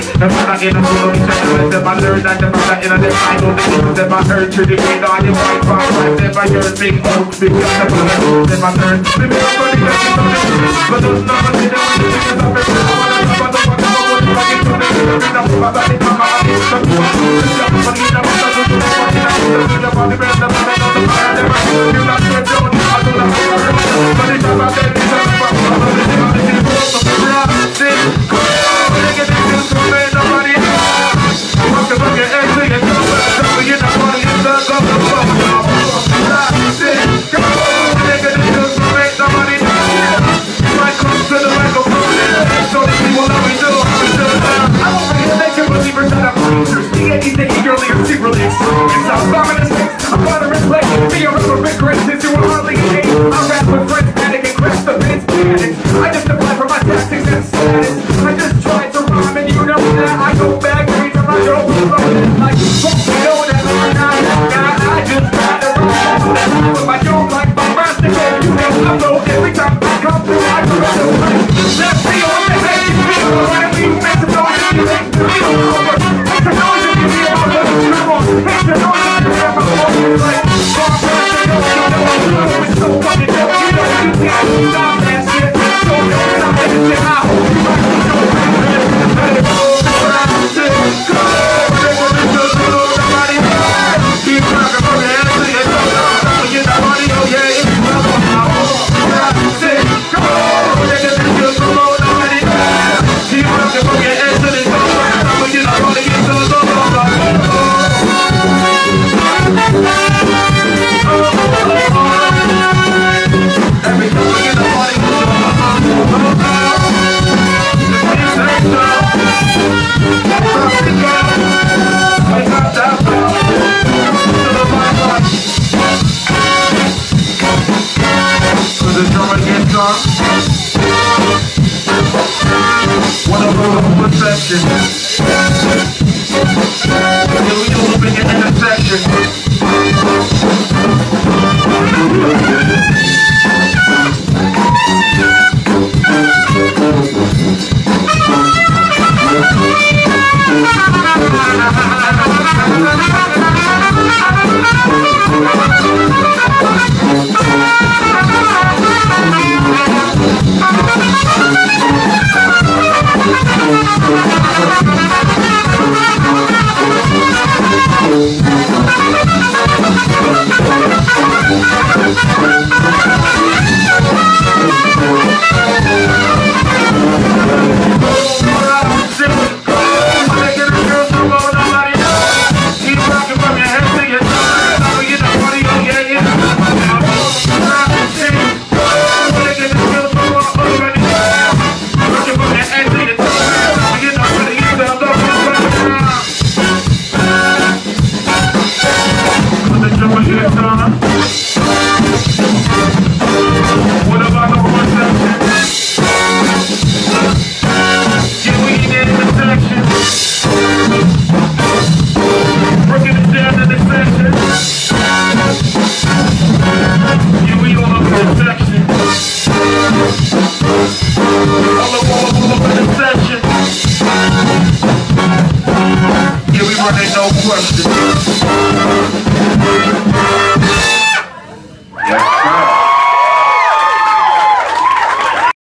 The fact in the world, them I learn that the fact in the I know the things that I heard to the grade on the white box. Never hear big out, big up the blood. Them I learn, we make up for the best of it. But those numbers in the way the things are very good. I want to know what the fuck is going to be. I'm about to come out of this. I'm going to do this. I'm going to do this. I'm going to do this. I just apply for my tactics and status. I just try to rhyme and you know that I go back every time I go like you know that I'm not that guy. I just try to rhyme but I don't like my rhymes to go. You know I know every time I come through I go back to life. That feel what the heck you feel when we make some noise and you make the feel over. Make some noise and you feel over. Come on, make some noise and you have my voice like far back to go. You know it's so fucking dope. You know you can't stop that shit. What a little perception. We move in the intersection. No question.